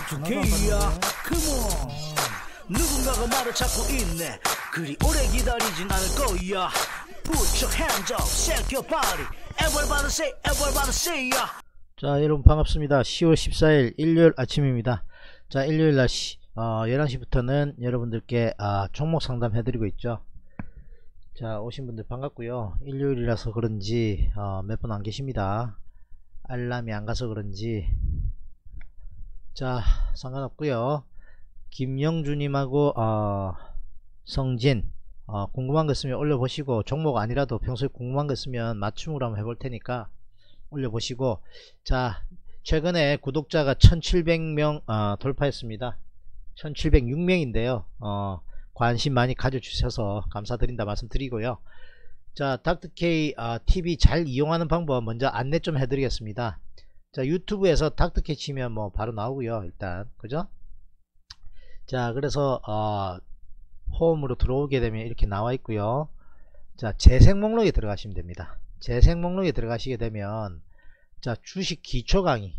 딱두개야 Come on 누군가가 말을 찾고 있네 그리 오래 기다리진 않을 거야 Put your hands up, shake your body everybody say ya. 자 여러분 반갑습니다. 10월 14일 일요일 아침입니다. 자 일요일날 11시부터는 여러분들께 종목 상담 해드리고 있죠. 자 오신 분들 반갑고요. 일요일이라서 그런지 몇 분 안 계십니다. 알람이 안 가서 그런지 자 상관없고요. 김영주님하고 성진 궁금한 거 있으면 올려보시고, 종목 아니라도 평소에 궁금한 거 있으면 맞춤으로 한번 해볼 테니까 올려보시고. 자 최근에 구독자가 1700명 돌파했습니다. 1706명인데요 관심 많이 가져주셔서 감사드린다 말씀드리고요. 자 닥터케이 TV 잘 이용하는 방법 먼저 안내 좀 해드리겠습니다. 자 유튜브에서 닥터케이 치면 뭐 바로 나오고요. 일단 그죠? 자 그래서 홈으로 들어오게 되면 이렇게 나와 있고요. 자 재생 목록에 들어가시면 됩니다. 재생 목록에 들어가시게 되면 자 주식 기초 강의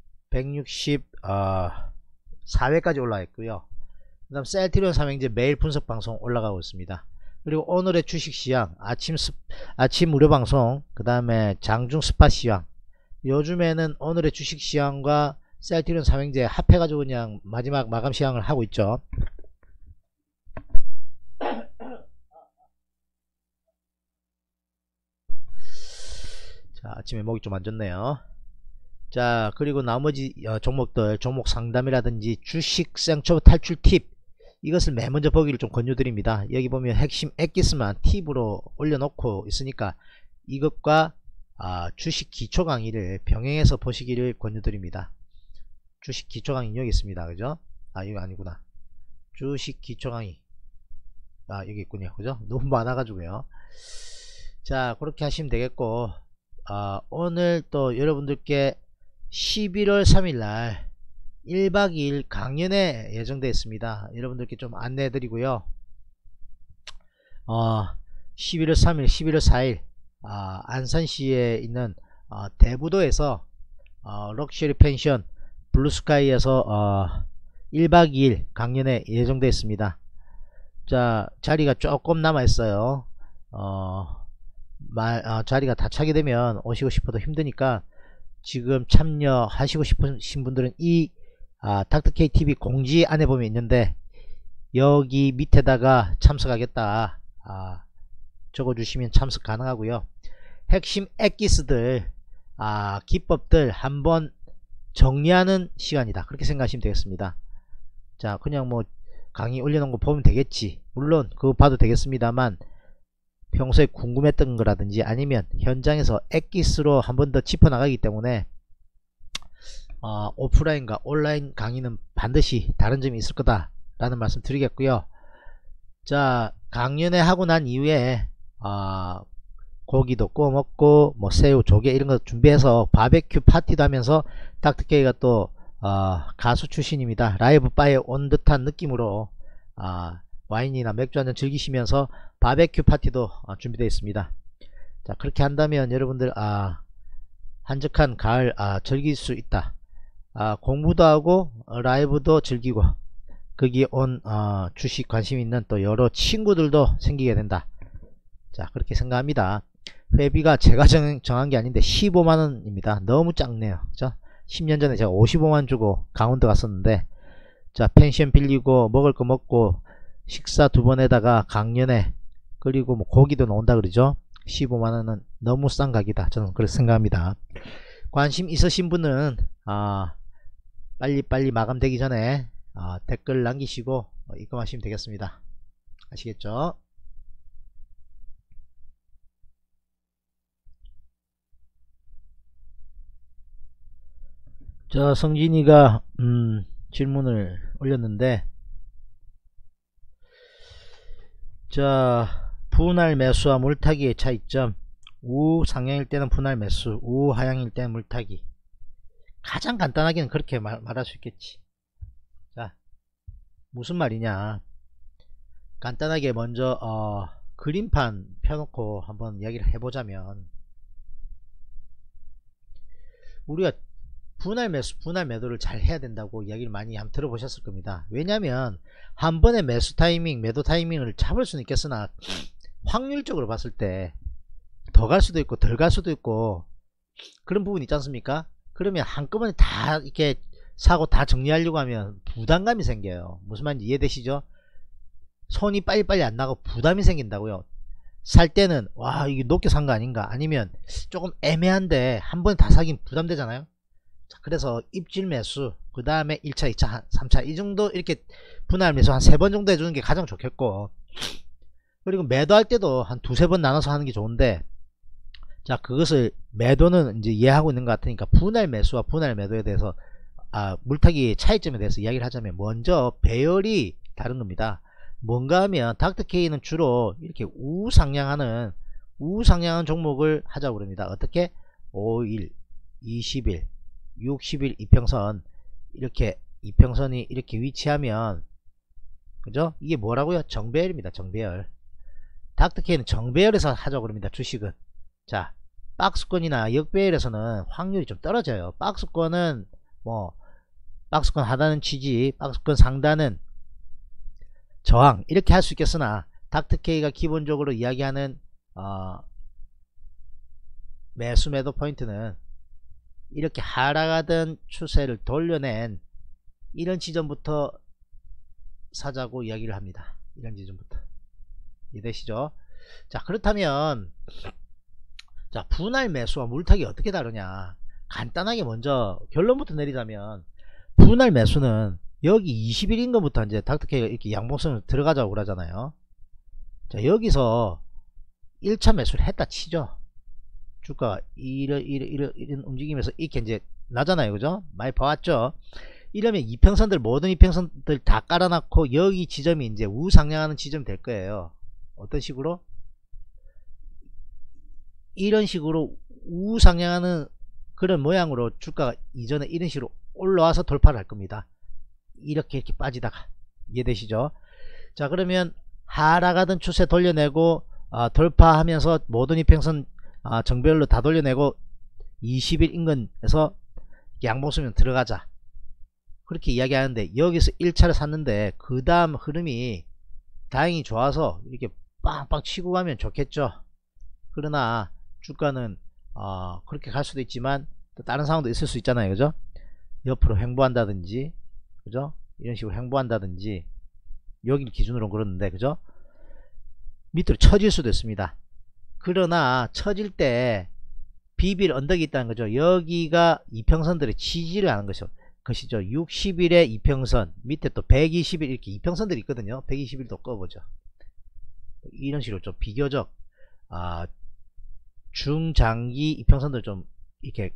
164회까지 올라와 있고요. 그 다음 셀트리온 삼형제 매일 분석 방송 올라가고 있습니다. 그리고 오늘의 주식 시황 아침 무료 방송, 그 다음에 장중 스팟 시황, 요즘에는 오늘의 주식 시황과 셀트리온 삼형제 합해가지고 그냥 마지막 마감 시황을 하고 있죠. 자 아침에 목이 좀 안 좋네요. 자 그리고 나머지 종목들 종목 상담이라든지 주식 생초보 탈출 팁, 이것을 맨 먼저 보기를 좀 권유드립니다. 여기 보면 핵심 엑기스만 팁으로 올려놓고 있으니까 이것과 주식 기초 강의를 병행해서 보시기를 권유드립니다. 주식 기초 강의 여기 있습니다. 그죠? 이거 아니구나. 주식 기초 강의 여기 있군요. 그죠? 너무 많아가지고요. 자 그렇게 하시면 되겠고, 오늘 또 여러분들께 11월 3일날 1박 2일 강연회 예정되어 있습니다. 여러분들께 좀 안내해 드리고요. 11월 3일 11월 4일 안산시에 있는 대부도에서 럭셔리 펜션 블루스카이에서 1박 2일 강연회 예정되어 있습니다. 자 자리가 조금 남아 있어요. 자리가 다 차게 되면 오시고 싶어도 힘드니까 지금 참여하시고 싶으신 분들은 이 닥터케이 TV 공지 안에 보면 있는데 여기 밑에다가 참석하겠다 적어주시면 참석 가능하고요. 핵심 엑기스들 기법들 한번 정리하는 시간이다, 그렇게 생각하시면 되겠습니다. 자 그냥 뭐 강의 올려놓은 거 보면 되겠지, 물론 그거 봐도 되겠습니다만 평소에 궁금했던 거라든지 아니면 현장에서 엑기스로 한 번 더 짚어나가기 때문에 오프라인과 온라인 강의는 반드시 다른 점이 있을 거다 라는 말씀 드리겠고요. 자 강연회 하고 난 이후에 고기도 구워 먹고 뭐 새우 조개 이런 거 준비해서 바베큐 파티도 하면서, 닥터케이가 또 가수 출신입니다. 라이브 바에 온 듯한 느낌으로 와인이나 맥주 한잔 즐기시면서 바베큐 파티도 준비되어 있습니다. 자 그렇게 한다면 여러분들 한적한 가을 즐길 수 있다. 공부도 하고 라이브도 즐기고 거기 온 주식 관심 있는 또 여러 친구들도 생기게 된다. 자 그렇게 생각합니다. 회비가 제가 정한 게 아닌데 15만원입니다. 너무 작네요. 그죠? 10년 전에 제가 55만 주고 강원도 갔었는데, 자 펜션 빌리고 먹을 거 먹고 식사 2번에다가 강연회 그리고 뭐 고기도 나온다 그러죠. 15만원은 너무 싼 가격이다, 저는 그렇게 생각합니다. 관심 있으신 분은 빨리 마감되기 전에 댓글 남기시고 입금하시면 되겠습니다. 아시겠죠? 자 성진이가 질문을 올렸는데, 자 분할 매수와 물타기의 차이점, 우상향일 때는 분할 매수, 우하향일 때는 물타기. 가장 간단하게는 그렇게 말할 수 있겠지. 자 무슨 말이냐, 간단하게 먼저 그림판 펴놓고 한번 이야기를 해보자면, 우리가 분할 매수 분할 매도를 잘 해야 된다고 이야기를 많이 한번 들어보셨을 겁니다. 왜냐하면 한 번에 매수 타이밍 매도 타이밍을 잡을 수는 있겠으나 확률적으로 봤을 때 더 갈 수도 있고 덜 갈 수도 있고 그런 부분이 있지 않습니까? 그러면 한꺼번에 다 이렇게 사고 다 정리하려고 하면 부담감이 생겨요. 무슨 말인지 이해되시죠? 손이 빨리빨리 안 나고 부담이 생긴다고요. 살 때는 와 이게 높게 산 거 아닌가, 아니면 조금 애매한데 한 번에 다 사긴 부담되잖아요. 자, 그래서 입질 매수, 그 다음에 1차 2차 3차 이 정도 이렇게 분할 매수 한 3번 정도 해주는 게 가장 좋겠고, 그리고 매도할 때도 한 2~3번 나눠서 하는 게 좋은데, 자 그것을 매도는 이제 이해하고 있는 것 같으니까 분할 매수와 분할 매도에 대해서 물타기 차이점에 대해서 이야기를 하자면, 먼저 배열이 다른 겁니다. 뭔가 하면 닥터케이는 주로 이렇게 우상향하는 종목을 하자고 그럽니다. 어떻게? 5일, 20일, 60일 이평선, 이렇게 이평선이 이렇게 위치하면, 그죠? 이게 뭐라고요? 정배열입니다. 정배열. 닥터케이는 정배열에서 하자고 그럽니다. 주식은. 자, 박스권이나 역배열에서는 확률이 좀 떨어져요. 박스권은 뭐 박스권 하단은 지지, 박스권 상단은 저항, 이렇게 할 수 있겠으나 닥터케이가 기본적으로 이야기하는 매수 매도 포인트는 이렇게 하락하던 추세를 돌려낸 이런 지점부터 사자고 이야기를 합니다. 이런 지점부터. 이해되시죠? 자, 그렇다면 자, 분할 매수와 물타기 어떻게 다르냐? 간단하게 먼저 결론부터 내리자면, 분할 매수는 여기 20일인 것부터 이제 닥터케이가 이렇게 양봉선을 들어가자고 그러잖아요. 자, 여기서 1차 매수를 했다 치죠. 주가가 이런 움직이면서 이렇게 이제 나잖아요. 그죠? 많이 봐왔죠? 이러면 이평선들, 모든 이평선들 다 깔아놨고 여기 지점이 이제 우상향하는 지점이 될 거예요. 어떤 식으로? 이런 식으로 우상향하는 그런 모양으로 주가가 이전에 이런 식으로 올라와서 돌파를 할 겁니다. 이렇게 빠지다가. 이해되시죠? 자, 그러면 하락하던 추세 돌려내고 돌파하면서 모든 이평선 정배열로 다 돌려내고 20일 인근에서 양봉수면 들어가자, 그렇게 이야기하는데, 여기서 1차를 샀는데 그 다음 흐름이 다행히 좋아서 이렇게 빵빵 치고 가면 좋겠죠. 그러나 주가는 그렇게 갈 수도 있지만 또 다른 상황도 있을 수 있잖아요. 그죠? 옆으로 횡보한다든지, 그죠? 이런 식으로 횡보한다든지, 여기를 기준으로 그러는데, 그죠? 밑으로 처질 수도 있습니다. 그러나 처질 때 비빌 언덕이 있다는 거죠. 여기가 이평선들의 지지를 하는 것이죠. 60일의 이평선, 밑에 또 120일 이렇게 이평선들이 있거든요. 120일도 꺼보죠. 이런 식으로 좀 비교적 중장기 이평선들 좀 이렇게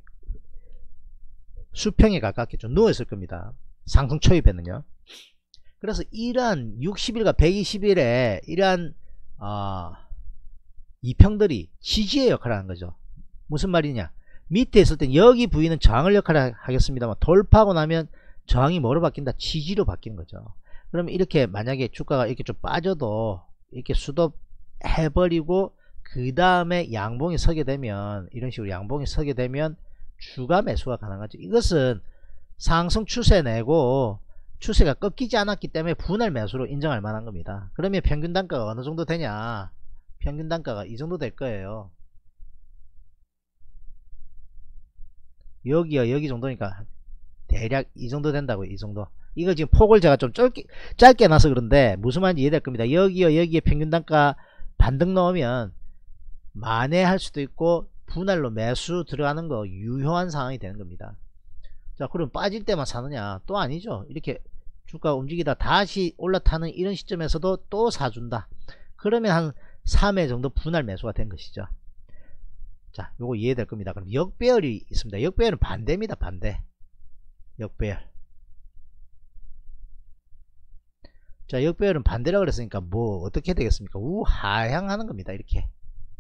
수평에 가깝게 좀 누워있을 겁니다. 상승 초입에는요. 그래서 이러한 60일과 120일에 이러한 이평들이 지지의 역할을 하는 거죠. 무슨 말이냐? 밑에 있을 땐 여기 부위는 저항을 역할을 하겠습니다만, 돌파하고 나면 저항이 뭐로 바뀐다? 지지로 바뀌는 거죠. 그러면 이렇게 만약에 주가가 이렇게 좀 빠져도 이렇게 수도 해버리고 그 다음에 양봉이 서게 되면, 이런 식으로 양봉이 서게 되면 추가 매수가 가능하죠. 이것은 상승 추세 내고 추세가 꺾이지 않았기 때문에 분할 매수로 인정할 만한 겁니다. 그러면 평균 단가가 어느 정도 되냐? 평균 단가가 이 정도 될 거예요. 여기요, 여기 정도니까 대략 이 정도 된다고. 이 정도. 이거 지금 폭을 제가 좀 짧게 놔서 그런데 무슨 말인지 이해될 겁니다. 여기요, 여기에 평균 단가 반등 넣으면 만회할 수도 있고 분할로 매수 들어가는 거 유효한 상황이 되는 겁니다. 자, 그럼 빠질 때만 사느냐? 또 아니죠. 이렇게 주가 움직이다 다시 올라타는 이런 시점에서도 또 사준다. 그러면 한 3회 정도 분할 매수가 된 것이죠. 자, 요거 이해될 겁니다. 그럼 역배열이 있습니다. 역배열은 반대입니다. 반대. 역배열. 자, 역배열은 반대라고 그랬으니까 뭐 어떻게 되겠습니까? 우하향하는 겁니다. 이렇게.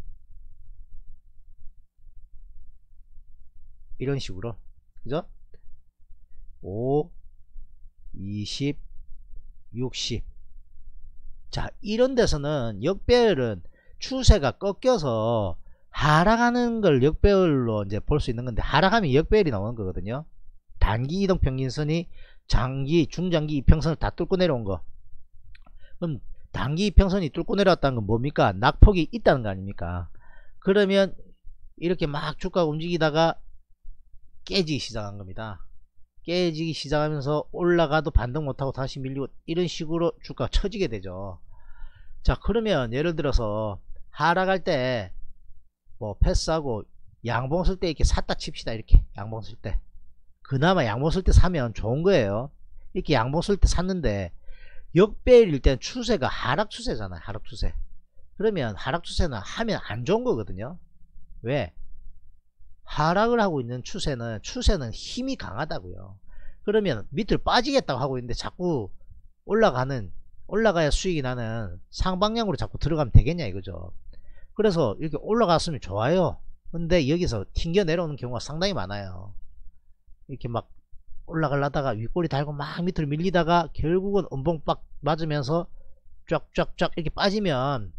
이런 식으로. 그죠? 5, 20, 60. 자, 이런 데서는 역배열은 추세가 꺾여서 하락하는 걸 역배열로 이제 볼 수 있는 건데, 하락하면 역배열이 나오는 거거든요. 단기 이동 평균선이 장기, 중장기 이평선을 다 뚫고 내려온 거. 그럼 단기 이평선이 뚫고 내려왔다는 건 뭡니까? 낙폭이 있다는 거 아닙니까? 그러면 이렇게 막 주가가 움직이다가 깨지기 시작한 겁니다. 깨지기 시작하면서 올라가도 반등 못하고 다시 밀리고 이런 식으로 주가가 처지게 되죠. 자, 그러면 예를 들어서 하락할 때 뭐 패스하고 양봉 쓸 때 이렇게 샀다 칩시다. 이렇게 양봉 쓸 때 그나마 양봉 쓸 때 사면 좋은 거예요. 이렇게 양봉 쓸 때 샀는데 역배일일 때는 추세가 하락 추세잖아요. 하락 추세. 그러면 하락 추세는 하면 안 좋은 거거든요. 왜? 하락을 하고 있는 추세는 힘이 강하다고요. 그러면 밑을 빠지겠다고 하고 있는데 자꾸 올라가야 수익이 나는 상방향으로 자꾸 들어가면 되겠냐 이거죠. 그래서 이렇게 올라갔으면 좋아요. 근데 여기서 튕겨 내려오는 경우가 상당히 많아요. 이렇게 막 올라가려다가 윗꼬리 달고 막 밑으로 밀리다가 결국은 음봉 빡 맞으면서 쫙쫙쫙 이렇게 빠지면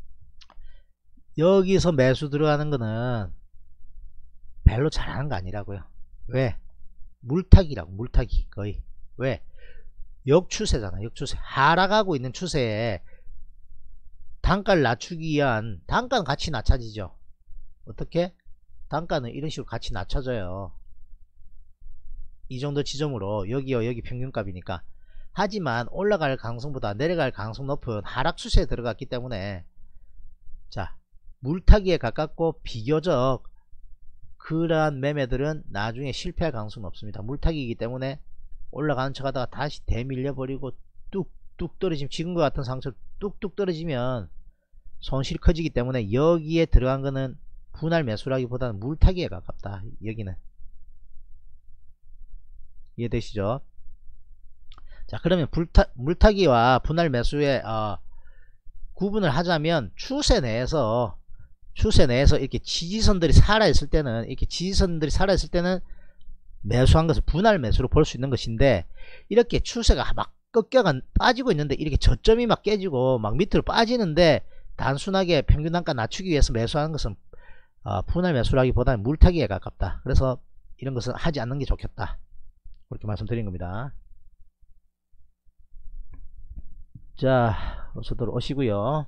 여기서 매수 들어가는 거는 별로 잘하는 거 아니라고요. 왜? 물타기라고. 물타기 거의. 왜? 역추세잖아. 역추세. 하락하고 있는 추세에 단가를 낮추기 위한, 단가는 같이 낮춰지죠. 어떻게? 단가는 이런 식으로 같이 낮춰져요. 이 정도 지점으로. 여기요, 여기 평균값이니까. 하지만 올라갈 가능성보다 내려갈 가능성 높은 하락 추세에 들어갔기 때문에, 자, 물타기에 가깝고 비교적 그러한 매매들은 나중에 실패할 가능성은 없습니다. 물타기이기 때문에 올라가는 척 하다가 다시 대밀려 버리고 뚝뚝 떨어지면, 지금과 같은 상처로 뚝뚝 떨어지면 손실이 커지기 때문에 여기에 들어간 거는 분할 매수라기보다는 물타기에 가깝다. 여기는 이해되시죠? 자, 그러면 물타기와 분할 매수의 구분을 하자면 추세 내에서 이렇게 지지선들이 살아있을 때는 매수한 것을 분할 매수로 볼 수 있는 것인데, 이렇게 추세가 막 빠지고 있는데 이렇게 저점이 막 깨지고 막 밑으로 빠지는데 단순하게 평균 단가 낮추기 위해서 매수하는 것은 분할 매수라기보다는 물타기에 가깝다. 그래서 이런 것은 하지 않는 게 좋겠다. 그렇게 말씀드린 겁니다. 자, 어서 들어오시고요.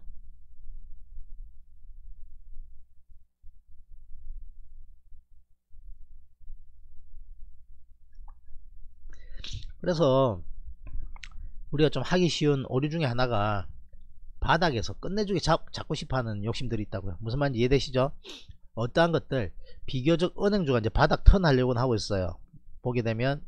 그래서 우리가 좀 하기 쉬운 오류 중에 하나가 바닥에서 끝내주기 잡고 싶어하는 욕심들이 있다고요. 무슨 말인지 이해되시죠? 어떠한 것들 비교적 은행주가 이제 바닥 턴 하려고는 하고 있어요. 보게 되면,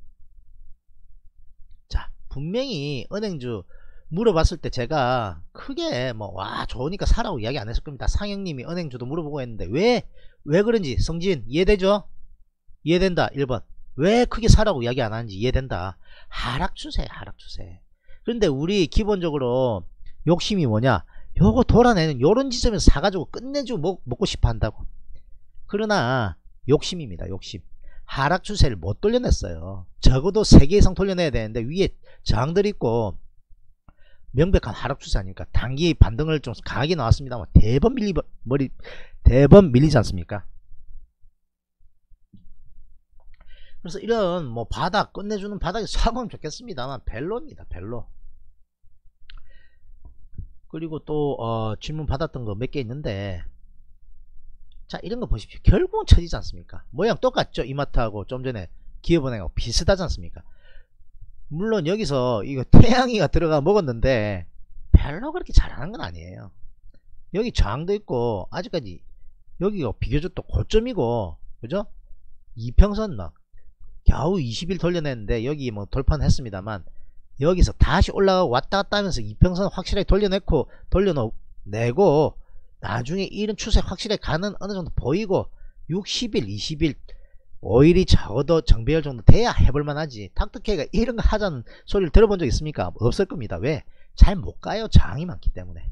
자, 분명히 은행주 물어봤을 때 제가 크게 뭐 와 좋으니까 사라고 이야기 안 했을 겁니다. 상영님이 은행주도 물어보고 했는데 왜 그런지 성진 이해되죠? 이해된다. 1번 왜 크게 사라고 이야기 안 하는지 이해된다. 하락추세. 그런데 우리 기본적으로 욕심이 뭐냐, 요거 돌아내는 요런 지점에서 사가지고 끝내주고 먹고 싶어 한다고. 그러나 욕심입니다. 욕심. 하락추세를 못 돌려냈어요. 적어도 3개 이상 돌려내야 되는데 위에 저항들이 있고 명백한 하락추세 아닙니까? 단기 반등을 좀 강하게 나왔습니다만 대번 밀리지 않습니까? 그래서 이런 뭐 바닥 끝내주는 바닥에 사면 좋겠습니다만 별로입니다. 별로. 그리고 또 질문 받았던 거 몇 개 있는데, 자, 이런 거 보십시오. 결국은 처지지 않습니까? 모양 똑같죠? 이마트하고 좀 전에 기업은행하고 비슷하지 않습니까? 물론 여기서 이거 태양이가 들어가 먹었는데 별로 그렇게 잘하는 건 아니에요. 여기 저항도 있고 아직까지 여기가 비교적 또 고점이고, 그죠? 이평선 막 겨우 20일 돌려냈는데 여기 뭐 돌파는 했습니다만 여기서 다시 올라가고 왔다 갔다 하면서 이평선 확실하게 돌려내고 나중에 이런 추세 확실하게 가는 어느 정도 보이고 60일 20일 5일이 적어도 정배열 정도 돼야 해볼만 하지. 닥터케이가 이런 거 하자는 소리를 들어본 적 있습니까? 없을 겁니다. 왜? 잘 못 가요. 저항이 많기 때문에.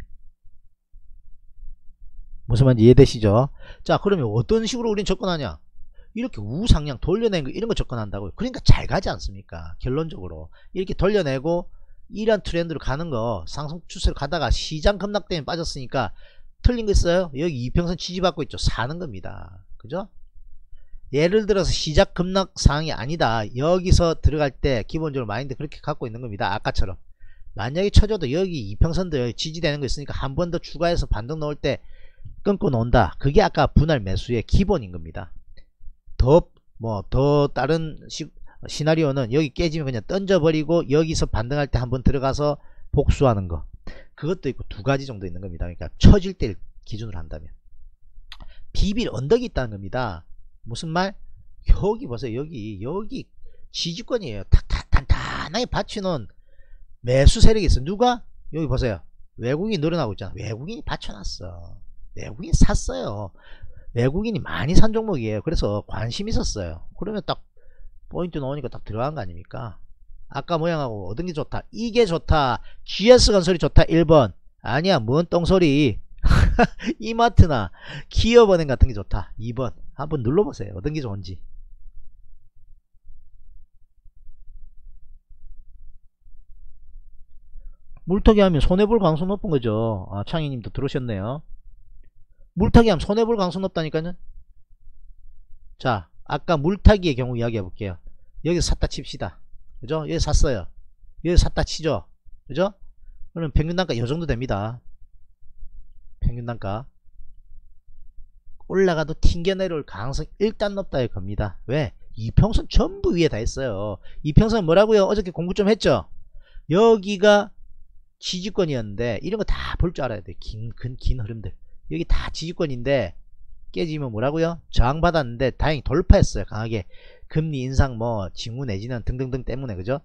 무슨 말인지 이해되시죠? 자, 그러면 어떤 식으로 우린 접근하냐? 이렇게 우상향 돌려낸 거 이런 거 접근한다고요. 그러니까 잘 가지 않습니까? 결론적으로 이렇게 돌려내고 이런 트렌드로 가는 거, 상승 추세로 가다가 시장 급락 때문에 빠졌으니까 틀린 거 있어요? 여기 이평선 지지받고 있죠. 사는 겁니다. 그죠? 예를 들어서 시작 급락 사항이 아니다. 여기서 들어갈 때 기본적으로 마인드 그렇게 갖고 있는 겁니다. 아까처럼 만약에 쳐줘도 여기 이평선도 지지되는 거 있으니까 한 번 더 추가해서 반등 넣을 때 끊고 논다. 그게 아까 분할 매수의 기본인 겁니다. 더 다른 시나리오는 여기 깨지면 그냥 던져버리고 여기서 반등할 때 한번 들어가서 복수하는 거, 그것도 있고 두 가지 정도 있는 겁니다. 그러니까 쳐질 때 기준으로 한다면 비빌 언덕이 있다는 겁니다. 무슨 말? 여기 보세요. 여기 지지권이에요. 단단하게 받쳐놓은 매수 세력이 있어. 누가? 여기 보세요. 외국인이 늘어나고 있잖아. 외국인이 받쳐놨어. 외국인이 샀어요. 외국인이 많이 산 종목이에요. 그래서 관심이 있었어요. 그러면 딱 포인트 나오니까 딱 들어간 거 아닙니까? 아까 모양하고 얻은 게 좋다. 이게 좋다. GS건설이 좋다. 1번. 아니야. 뭔 똥소리. 이마트나 기업은행 같은 게 좋다. 2번. 한번 눌러보세요. 어떤 게 좋은지. 물타기 하면 손해볼 가능성 높은 거죠. 아, 창희님도 들어오셨네요. 물타기 하면 손해볼 가능성 높다니까요. 자, 아까 물타기의 경우 이야기해 볼게요. 여기서 샀다 칩시다. 그죠? 여기 샀어요. 여기 샀다 치죠. 그죠? 그럼 평균단가 요정도 됩니다. 평균단가 올라가도 튕겨 내려올 가능성이 일단 높다 겁니다. 왜? 이평선 전부 위에 다 있어요. 이평선 뭐라고요? 어저께 공부 좀 했죠? 여기가 지지권이었는데 이런 거 다 볼 줄 알아야 돼. 긴 흐름들. 여기 다 지지권인데 깨지면 뭐라고요? 저항받았는데 다행히 돌파했어요. 강하게. 금리 인상 징후 내지는 등등등 때문에. 그죠?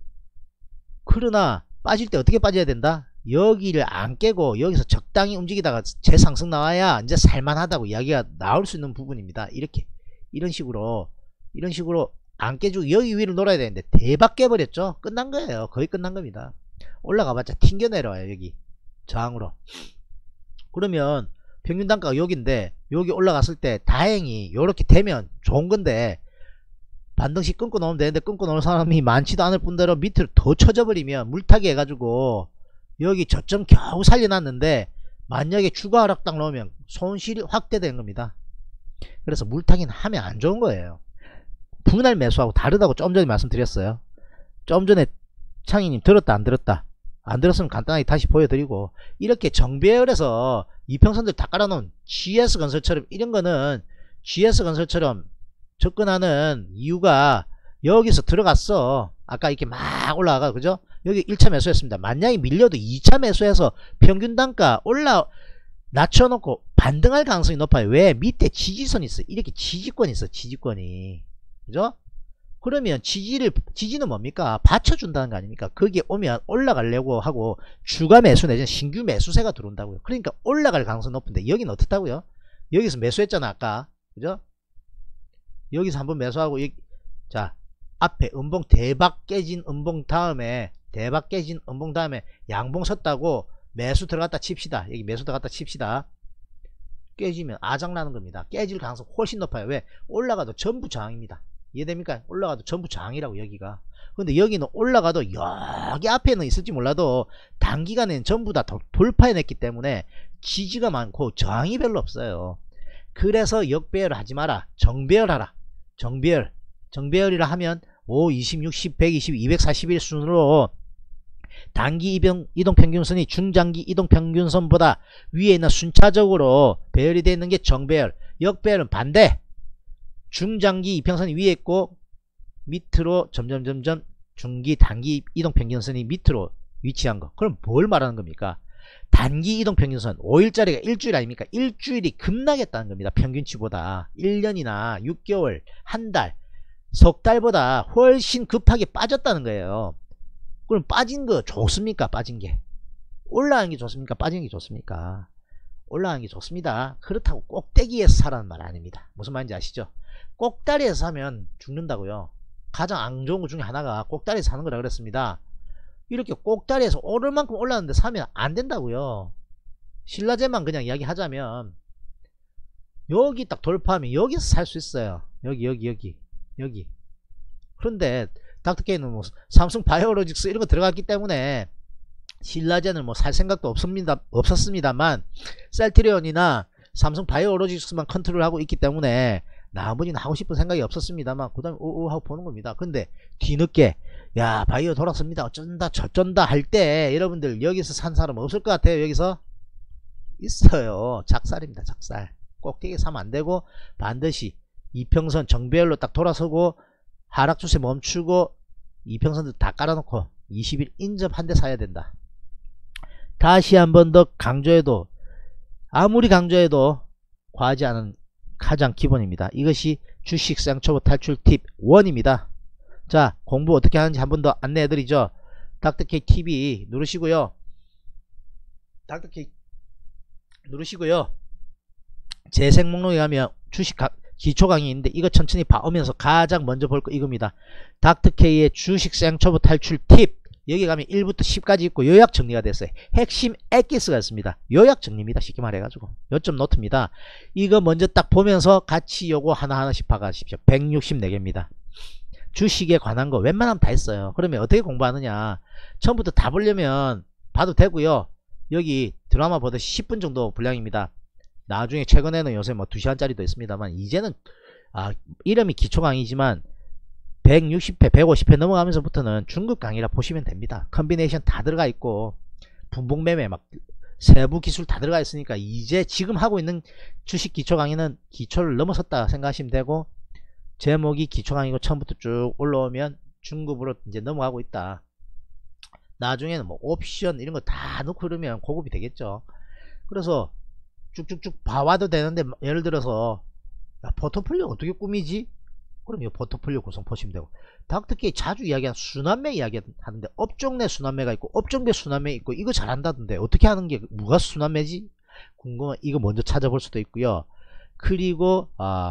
그러나 빠질 때 어떻게 빠져야 된다? 여기를 안 깨고 여기서 적당히 움직이다가 재상승 나와야 이제 살만하다고 이야기가 나올 수 있는 부분입니다. 이런 식으로 안 깨주고 여기 위를 놀아야 되는데 대박 깨버렸죠. 끝난 거예요. 거의 끝난 겁니다. 올라가봤자 튕겨 내려와요. 여기 저항으로. 그러면 평균단가가 여기인데 여기 올라갔을 때 다행히 요렇게 되면 좋은 건데 반등씩 끊고 나오면 되는데 끊고 나오는 사람이 많지도 않을 뿐더러 밑으로 더 쳐져 버리면 물타기 해가지고 여기 저점 겨우 살려놨는데 만약에 추가 하락 딱 나오면 손실이 확대되는 겁니다. 그래서 물타기는 하면 안 좋은 거예요. 분할 매수하고 다르다고 좀 전에 말씀드렸어요. 좀 전에 창희님 들었다 안 들었다? 안 들었으면 간단하게 다시 보여드리고, 이렇게 정배열에서 이평선들 다 깔아놓은 GS건설처럼 이런 거는 GS건설처럼 접근하는 이유가 여기서 들어갔어. 아까 이렇게 막 올라가. 그죠? 여기 1차 매수했습니다. 만약에 밀려도 2차 매수해서 평균단가 낮춰놓고 반등할 가능성이 높아요. 왜? 밑에 지지선이 있어. 이렇게 지지권이 있어. 지지권이. 그죠? 그러면 지지는 뭡니까? 받쳐준다는 거 아닙니까? 거기에 오면 올라가려고 하고 추가 매수 내지는 신규 매수세가 들어온다고요. 그러니까 올라갈 가능성이 높은데 여기는 어떻다고요? 여기서 매수했잖아 아까. 그죠? 여기서 한번 매수하고 자, 앞에 음봉 대박 깨진 음봉 다음에 양봉 섰다고 매수 들어갔다 칩시다. 여기 매수 들어갔다 칩시다. 깨지면 아작나는 겁니다. 깨질 가능성 훨씬 높아요. 왜? 올라가도 전부 저항입니다. 이해됩니까? 올라가도 전부 저항이라고 여기가. 근데 여기는 올라가도 여기 앞에는 있을지 몰라도 단기간에는 전부 다 돌파해냈기 때문에 지지가 많고 저항이 별로 없어요. 그래서 역배열 하지 마라. 정배열하라. 정배열이라 하면 5, 20, 60, 120, 241 순으로 단기 이동평균선이 중장기 이동평균선보다 위에 있는 순차적으로 배열이 되어 있는 게 정배열. 역배열은 반대. 중장기 이평선이 위에 있고 밑으로 점점 중기 단기 이동평균선이 밑으로 위치한 거. 그럼 뭘 말하는 겁니까? 단기 이동평균선 5일짜리가 일주일 아닙니까? 일주일이 급락했다는 겁니다. 평균치보다 1년이나 6개월, 한 달, 석 달보다 훨씬 급하게 빠졌다는 거예요. 그럼 빠진 거 좋습니까? 빠진 게 올라가는 게 좋습니까? 빠지는 게 좋습니까? 올라가는 게 좋습니다. 그렇다고 꼭대기에서 사라는 말 아닙니다. 무슨 말인지 아시죠? 꼭다리에서 사면 죽는다고요. 가장 안 좋은 것 중에 하나가 꼭다리에서 사는 거라 그랬습니다. 이렇게 꼭다리에서 오를 만큼 올랐는데 사면 안 된다고요. 신라제만 그냥 이야기 하자면 여기 딱 돌파하면 여기서 살 수 있어요. 여기. 그런데 닥터케이는 뭐 삼성 바이오로직스 이런 거 들어갔기 때문에 신라제는 뭐 살 생각도 없었습니다만 셀트리온이나 삼성 바이오로직스만 컨트롤하고 있기 때문에 나머지는 하고 싶은 생각이 없었습니다만 그 다음에 오오 하고 보는 겁니다. 근데 뒤늦게 야 바이오 돌았습니다 어쩐다 저쩐다 할 때 여러분들 여기서 산 사람 없을 것 같아요. 여기서 있어요. 작살입니다. 작살. 꼭대기 사면 안되고 반드시 이평선 정배열로 딱 돌아서고 하락 추세 멈추고 이평선도 다 깔아놓고 20일 인접 한 대 사야 된다. 다시 한 번 더 강조해도 아무리 강조해도 과하지 않은 가장 기본입니다. 이것이 주식 쌍초보 탈출 팁 1입니다. 자, 공부 어떻게 하는지 한 번 더 안내해드리죠. 닥터케이 TV 누르시고요. 닥터케이 누르시고요. 재생 목록에 가면 주식 기초 강의 있는데 이거 천천히 봐오면서 가장 먼저 볼 거 이겁니다. 닥터케이의 주식 쌍초보 탈출 팁. 여기 가면 1부터 10까지 있고 요약 정리가 됐어요. 핵심 엑기스가 있습니다. 요약 정리입니다. 쉽게 말해가지고 요점 노트입니다. 이거 먼저 딱 보면서 같이 요거 하나하나씩 봐가십시오. 164개입니다. 주식에 관한 거 웬만하면 다 있어요. 그러면 어떻게 공부하느냐, 처음부터 다 보려면 봐도 되고요. 여기 드라마 보듯이 10분 정도 분량입니다. 나중에 최근에는 요새 뭐 2시간짜리도 있습니다만 이제는 이름이 기초 강의지만 160회 150회 넘어가면서부터는 중급 강의라 보시면 됩니다. 컨비네이션 다 들어가 있고 분봉매매 막 세부 기술 다 들어가 있으니까 이제 지금 하고 있는 주식 기초 강의는 기초를 넘어섰다 생각하시면 되고, 제목이 기초 강의고 처음부터 쭉 올라오면 중급으로 이제 넘어가고 있다. 나중에는 뭐 옵션 이런 거 다 넣고 그러면 고급이 되겠죠. 그래서 쭉쭉쭉 봐와도 되는데 예를 들어서 야, 포트폴리오 어떻게 꾸미지? 그럼 이 포트폴리오 구성 보시면 되고, 닥터케이 자주 이야기하는 순환매 이야기하는데 업종 내 순환매가 있고 업종별 순환매 있고 이거 잘한다던데 어떻게 하는 게 뭐가 순환매지? 궁금한 이거 먼저 찾아볼 수도 있고요. 그리고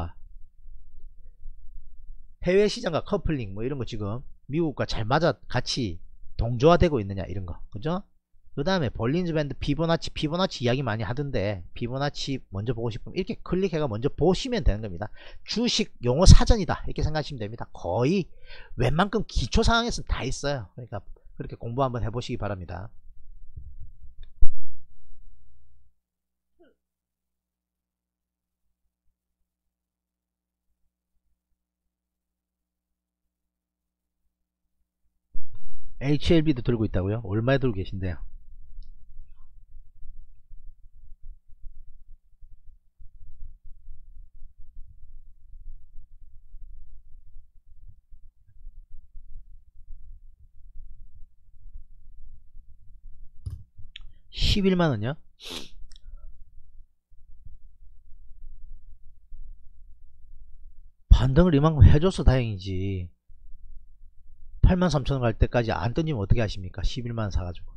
해외 시장과 커플링 뭐 이런 거 지금 미국과 잘 맞아 같이 동조화되고 있느냐 이런 거, 그죠? 그 다음에 볼린저 밴드 피보나치 이야기 많이 하던데 피보나치 먼저 보고 싶으면 이렇게 클릭해가 먼저 보시면 되는 겁니다. 주식 용어 사전이다 이렇게 생각하시면 됩니다. 거의 웬만큼 기초 상황에서는 다 있어요. 그러니까 그렇게 공부 한번 해보시기 바랍니다. HLB도 들고 있다고요? 얼마에 들고 계신데요? $11만원이요? 반등을 이만큼 해줘서 다행이지 83,000원 갈 때까지 안 던지면 어떻게 하십니까? 11만원 사가지고,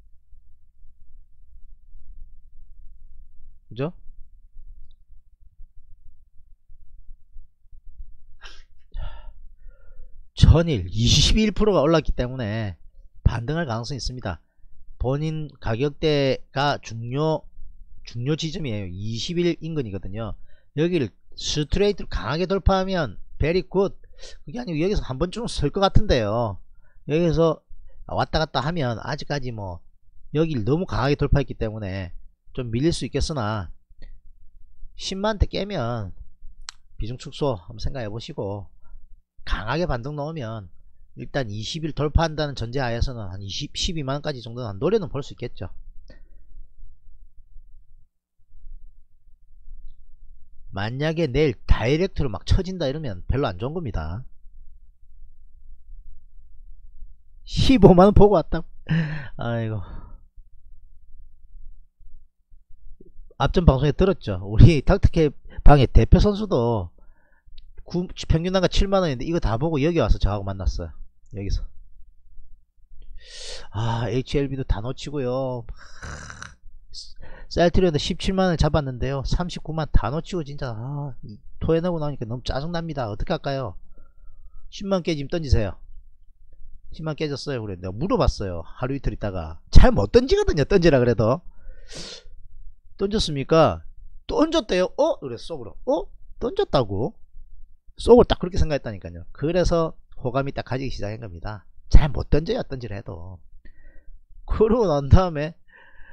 그죠? 전일 21%가 올랐기 때문에 반등할 가능성이 있습니다. 본인 가격대가 중요 지점이에요. 20일 인근이거든요. 여기를 스트레이트로 강하게 돌파하면 베리 굿. 그게 아니고 여기서 한 번쯤은 설 것 같은데요. 여기서 왔다 갔다 하면 아직까지 뭐 여기를 너무 강하게 돌파했기 때문에 좀 밀릴 수 있겠으나 10만원대 깨면 비중 축소 한번 생각해 보시고 강하게 반등 넣으면 일단 20일 돌파한다는 전제하에서는 한 12만원까지 정도는 한 노래는 볼 수 있겠죠. 만약에 내일 다이렉트로 막 쳐진다 이러면 별로 안 좋은 겁니다. 15만원 보고 왔다. 아이고, 앞전 방송에 들었죠. 우리 닥터케이 방의 대표 선수도 평균 단가 7만원인데 이거 다 보고 여기 와서 저하고 만났어요. 여기서 HLB도 다 놓치고요. 셀트리온도 17만원을 잡았는데요 39만 다 놓치고 진짜 토해내고 나오니까 너무 짜증납니다. 어떻게 할까요? 10만 깨지면 던지세요. 10만 깨졌어요. 그래 내가 물어봤어요. 하루 이틀 있다가 잘 못 던지거든요. 던지라 그래도 던졌습니까? 던졌대요. 그래 속으로 던졌다고? 속을 딱 그렇게 생각했다니까요. 그래서 호감이 딱 가지기 시작한 겁니다. 잘 못 던져요. 던지라 해도. 그러고 난 다음에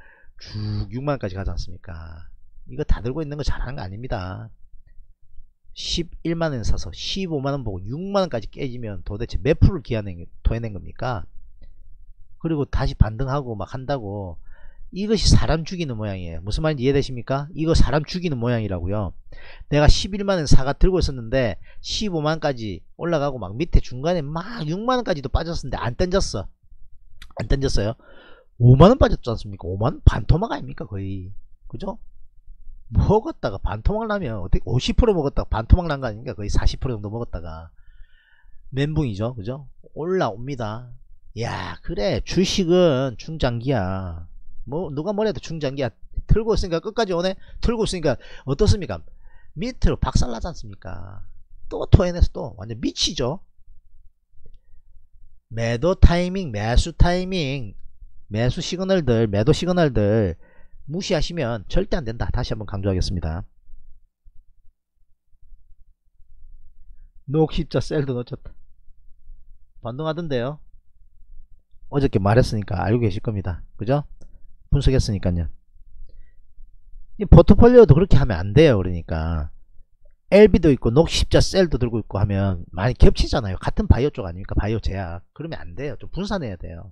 쭉 6만원까지 가지 않습니까? 이거 다 들고 있는 거 잘하는 거 아닙니다. 11만원 사서 15만원 보고 6만원까지 깨지면 도대체 몇 프로를 토해낸 겁니까? 그리고 다시 반등하고 막 한다고. 이것이 사람 죽이는 모양이에요. 무슨 말인지 이해되십니까? 이거 사람 죽이는 모양이라고요. 내가 11만원 사가 들고 있었는데 15만원까지 올라가고 막 밑에 중간에 막 6만원까지도 빠졌었는데 안 던졌어. 안 던졌어요. 5만원 빠졌지 않습니까? 5만원 반토막 아닙니까 거의. 그죠? 먹었다가 반토막 나면 어떻게 50% 먹었다가 반토막 난 거 아닙니까? 거의 40% 정도 먹었다가 멘붕이죠. 그죠? 올라옵니다. 야, 그래, 주식은 중장기야. 뭐 누가 뭐래도 중장기야. 틀고 있으니까 끝까지 오네. 틀고 있으니까 어떻습니까? 밑으로 박살나지 않습니까? 또 토해내서 또 완전 미치죠. 매도 타이밍, 매수 타이밍, 매수 시그널들, 매도 시그널들 무시하시면 절대 안된다. 다시 한번 강조하겠습니다. 녹십자 셀도 놓쳤다. 반등하던데요. 어저께 말했으니까 알고 계실 겁니다. 그죠? 분석했으니까요. 이 포트폴리오도 그렇게 하면 안 돼요. 그러니까 LB도 있고 녹십자 셀도 들고 있고 하면 많이 겹치잖아요. 같은 바이오 쪽 아닙니까? 바이오 제약. 그러면 안 돼요. 좀 분산해야 돼요.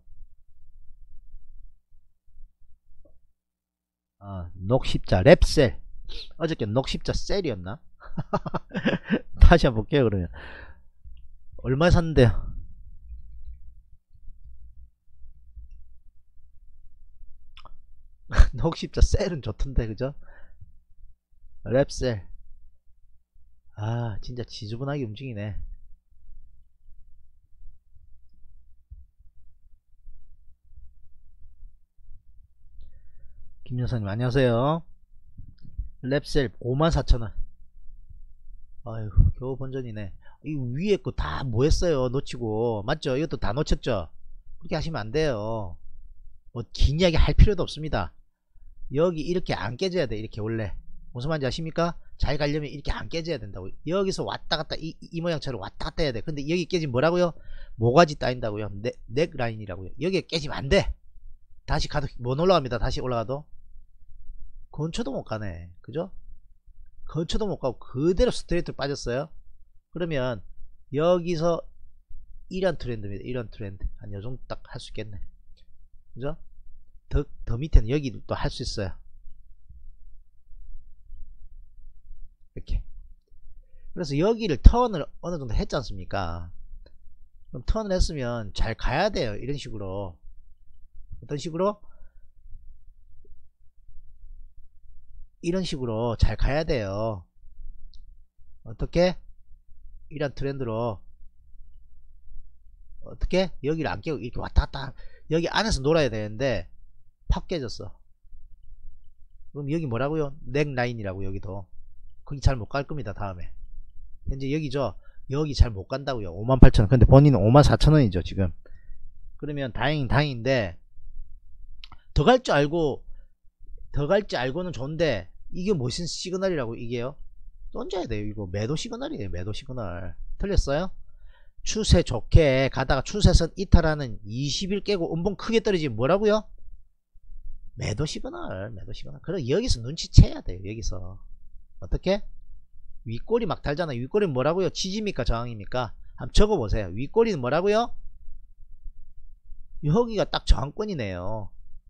녹십자 랩셀. 어저께 녹십자 셀이었나? 다시 한번 볼게요. 그러면 얼마에 샀는데요? 녹십자 셀은 좋던데 그죠? 랩셀. 진짜 지저분하게 움직이네. 김여사님 안녕하세요. 랩셀 54,000원. 아유 겨우 본전이네. 이 위에 거 다 뭐했어요. 놓치고. 맞죠? 이것도 다 놓쳤죠? 그렇게 하시면 안 돼요. 뭐 긴 이야기 할 필요도 없습니다. 여기 이렇게 안 깨져야 돼. 이렇게 원래 무슨 말인지 아십니까? 잘 가려면 이렇게 안 깨져야 된다고. 여기서 왔다갔다 이 모양처럼 왔다갔다 해야 돼. 근데 여기 깨지면 뭐라고요? 모가지 따인다고요. 넥 라인이라고요. 여기에 깨지면 안 돼. 다시 가도 못 올라갑니다. 다시 올라가도 근처도 못 가네. 그죠? 근처도 못 가고 그대로 스트레이트로 빠졌어요. 그러면 여기서 이런 트렌드입니다. 이런 트렌드 한 요정도 딱 할 수 있겠네. 그죠? 더 밑에는 여기도 또 할 수 있어요. 이렇게. 그래서 여기를 턴을 어느 정도 했지 않습니까? 그럼 턴을 했으면 잘 가야 돼요. 이런 식으로. 어떤 식으로? 이런 식으로 잘 가야 돼요. 어떻게? 이런 트렌드로. 어떻게? 여기를 안 깨고 이렇게 왔다 갔다 여기 안에서 놀아야 되는데 팍 깨졌어. 그럼 여기 뭐라고요? 넥라인이라고. 여기도 거기 잘 못 갈 겁니다. 다음에 현재 여기죠. 여기 잘 못 간다고요. 58,000원. 근데 본인은 54,000원이죠 지금. 그러면 다행인데 더 갈 줄 알고는 좋은데 이게 무슨 시그널이라고. 이게요 던져야 돼요. 이거 매도 시그널이에요. 매도 시그널. 틀렸어요? 추세 좋게 가다가 추세선 이탈하는 20일 깨고 음봉 크게 떨어지면 뭐라고요? 매도 시그널. 매도 시그널. 그럼 여기서 눈치채야 돼요. 여기서 어떻게? 윗꼬리 막 달잖아요. 윗꼬리는 뭐라고요? 지지입니까 저항입니까? 한번 적어보세요. 윗꼬리는 뭐라고요? 여기가 딱 저항권이네요.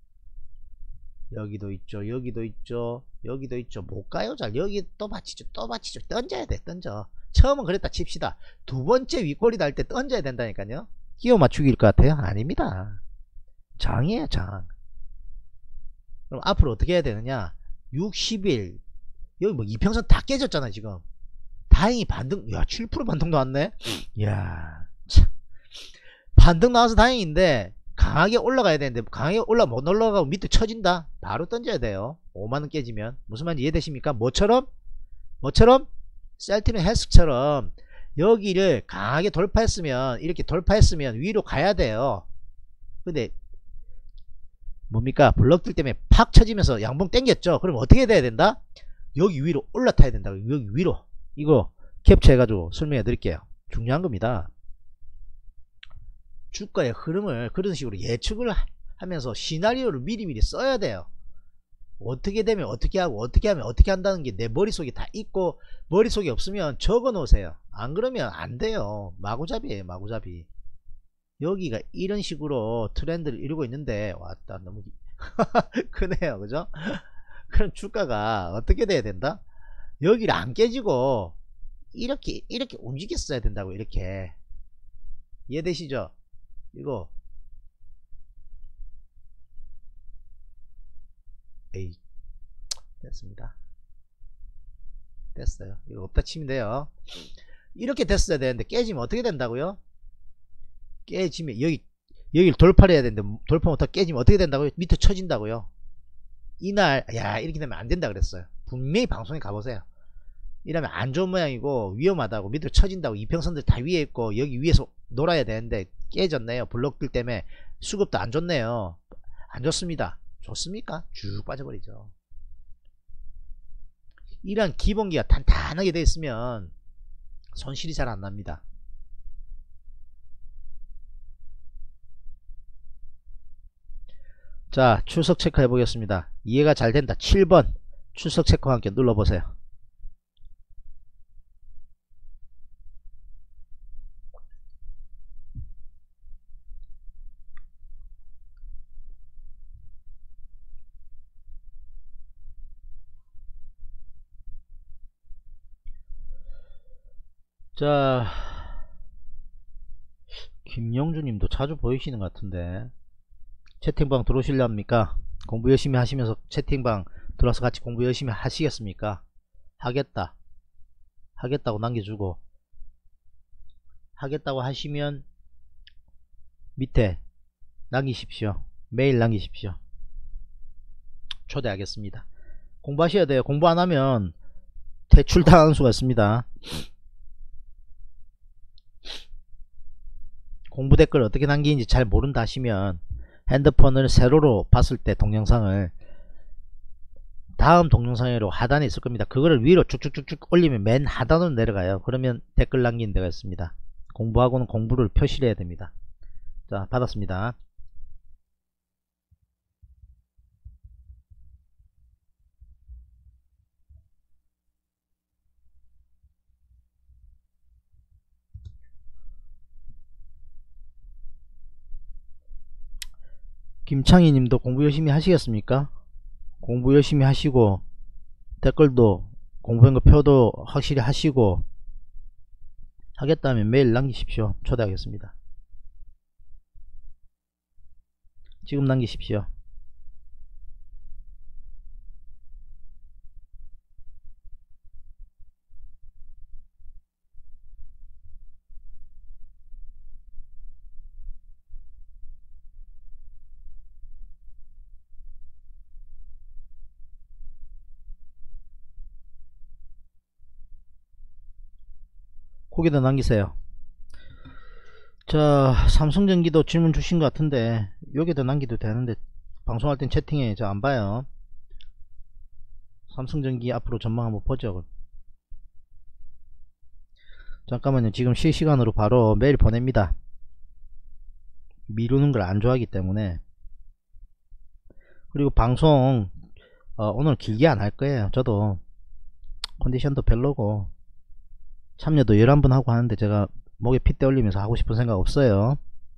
여기도 있죠. 여기도 있죠. 여기도 있죠. 못 가요. 잘 여기 또 받치죠. 또 받치죠. 던져야 돼. 던져. 처음은 그랬다 칩시다. 두 번째 윗꼬리 달 때 던져야 된다니까요. 끼워 맞추기일 것 같아요? 아닙니다. 저항이에요. 저항. 그럼 앞으로 어떻게 해야 되느냐? 60일 여기 뭐 이평선 다 깨졌잖아 지금. 다행히 반등. 야 7% 반등 나왔네. 야 참. 반등 나와서 다행인데 강하게 올라가야 되는데 강하게 못 올라가고 밑에 쳐진다. 바로 던져야 돼요. 5만원 깨지면. 무슨 말인지 이해되십니까? 뭐처럼? 셀트리온 헬스처럼 여기를 강하게 돌파했으면 이렇게 돌파했으면 위로 가야 돼요. 근데 뭡니까? 블럭들 때문에 팍 쳐지면서 양봉 땡겼죠. 그럼 어떻게 돼야 된다? 여기 위로 올라타야 된다고. 여기 위로. 이거 캡처해가지고 설명해 드릴게요. 중요한 겁니다. 주가의 흐름을 그런 식으로 예측을 하면서 시나리오를 미리미리 써야 돼요. 어떻게 되면 어떻게 하고 어떻게 하면 어떻게 한다는 게 내 머릿속에 다 있고, 머릿속에 없으면 적어 놓으세요. 안 그러면 안 돼요. 마구잡이에요, 마구잡이. 여기가 이런 식으로 트렌드를 이루고 있는데, 왔다 너무 크네요, 그죠? 그럼 주가가 어떻게 돼야 된다? 여기를 안 깨지고 이렇게 움직였어야 된다고. 이렇게 이해되시죠? 이거 에이, 됐습니다. 됐어요. 이거 없다 치면 돼요. 이렇게 됐어야 되는데 깨지면 어떻게 된다고요? 깨지면 여기를 돌파를 해야 되는데, 돌파 못하고 깨지면 어떻게 된다고요? 밑에 쳐진다고요. 이날 야, 이렇게 되면 안 된다 그랬어요. 분명히 방송에 가보세요. 이러면 안 좋은 모양이고 위험하다고, 밑으로 쳐진다고, 이평선들 다 위에 있고 여기 위에서 놀아야 되는데 깨졌네요. 블록들 때문에 수급도 안 좋네요. 안 좋습니다. 좋습니까? 쭉 빠져버리죠. 이런 기본기가 탄탄하게 되어 있으면 손실이 잘 안 납니다. 자, 출석 체크해 보겠습니다. 이해가 잘 된다. 7번 출석 체크와 함께 눌러보세요. 자, 김영주님도 자주 보이시는 것 같은데 채팅방 들어오실랍니까? 공부 열심히 하시면서 채팅방 들어와서 같이 공부 열심히 하시겠습니까? 하겠다, 하겠다고 남겨주고, 하겠다고 하시면 밑에 남기십시오. 메일 남기십시오. 초대하겠습니다. 공부하셔야 돼요. 공부 안하면 퇴출당하는 수가 있습니다. 공부 댓글 어떻게 남기는지 잘 모른다 하시면 핸드폰을 세로로 봤을 때 동영상을 다음 동영상으로 하단에 있을 겁니다. 그거를 위로 쭉쭉쭉쭉 올리면 맨 하단으로 내려가요. 그러면 댓글 남기는 데가 있습니다. 공부하고는 공부를 표시를 해야 됩니다. 자, 받았습니다. 김창희 님도 공부 열심히 하시겠습니까? 공부 열심히 하시고 댓글도 공부한 거 표도 확실히 하시고 하겠다면 메일 남기십시오. 초대하겠습니다. 지금 남기십시오. 거기다 남기세요. 자, 삼성전기도 질문 주신 것 같은데 여기다 남기도 되는데 방송할 땐 채팅에 저 안 봐요. 삼성전기 앞으로 전망 한번 보죠. 잠깐만요. 지금 실시간으로 바로 메일 보냅니다. 미루는 걸 안 좋아하기 때문에. 그리고 방송 오늘 길게 안 할 거예요. 저도 컨디션도 별로고 참여도 11분 하고 하는데 제가 목에 핏대 올리면서 하고 싶은 생각 없어요.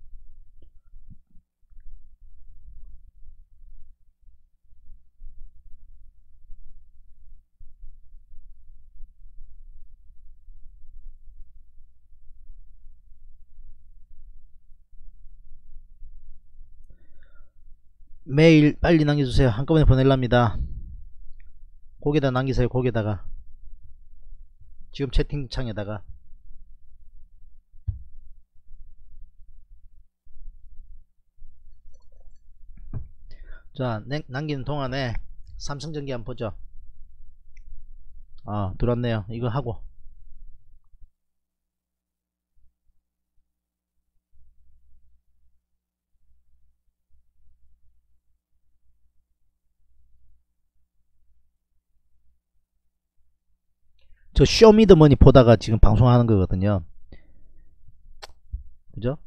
메일 빨리 남겨주세요. 한꺼번에 보낼랍니다. 거기다 남기세요. 거기다가 지금 채팅창에다가. 자, 남기는 동안에 삼성전기 한번 보죠. 들어왔네요. 이거 하고 저 쇼미더머니 보다가 지금 방송하는 거거든요. 그죠?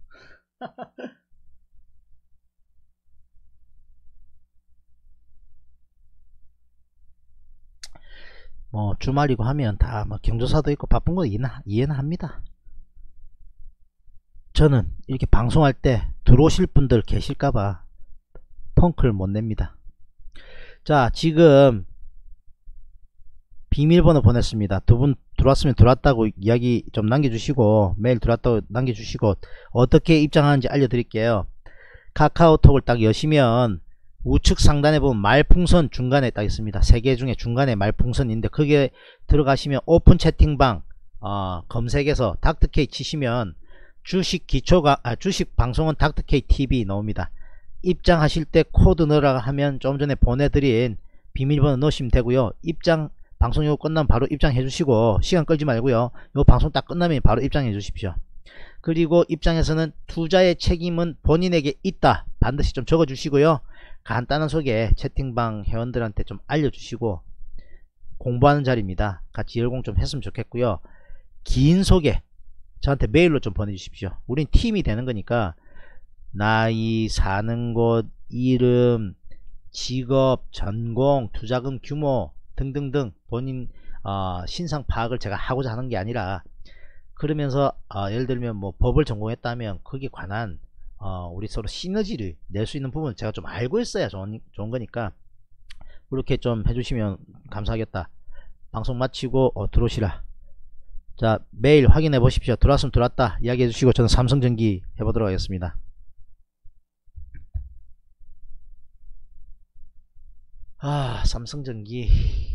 주말이고 하면 다 뭐 경조사도 있고 바쁜 거 이해는 합니다. 저는 이렇게 방송할 때 들어오실 분들 계실까봐 펑크를 못 냅니다. 자, 지금 비밀번호 보냈습니다. 두 분 들어왔으면 들어왔다고 이야기 좀 남겨주시고, 메일 들어왔다고 남겨주시고, 어떻게 입장하는지 알려드릴게요. 카카오톡을 딱 여시면 우측 상단에 보면 말풍선 중간에 딱 있습니다. 3개 중에 중간에 말풍선인데 그게 들어가시면 오픈 채팅방 검색해서 닥터케이 치시면 주식 방송은 닥터케이 TV 나옵니다. 입장하실 때 코드 넣으라 하면 좀 전에 보내드린 비밀번호 넣으시면 되고요. 방송 이거 끝나면 바로 입장해 주시고, 시간 끌지 말고요. 이 방송 딱 끝나면 바로 입장해 주십시오. 그리고 입장에서는 투자의 책임은 본인에게 있다, 반드시 좀 적어 주시고요. 간단한 소개 채팅방 회원들한테 좀 알려주시고, 공부하는 자리입니다. 같이 열공 좀 했으면 좋겠고요. 긴 소개 저한테 메일로 좀 보내주십시오. 우린 팀이 되는 거니까 나이, 사는 곳, 이름, 직업, 전공, 투자금 규모 등등등 본인 신상 파악을 제가 하고자 하는 게 아니라, 그러면서 예를 들면 뭐 법을 전공했다면 거기에 관한 우리 서로 시너지를 낼 수 있는 부분을 제가 좀 알고 있어야 좋은 거니까 그렇게 좀 해주시면 감사하겠다. 방송 마치고 들어오시라. 자, 메일 확인해 보십시오. 들어왔으면 들어왔다 이야기해 주시고, 저는 삼성전기 해보도록 하겠습니다. 삼성전기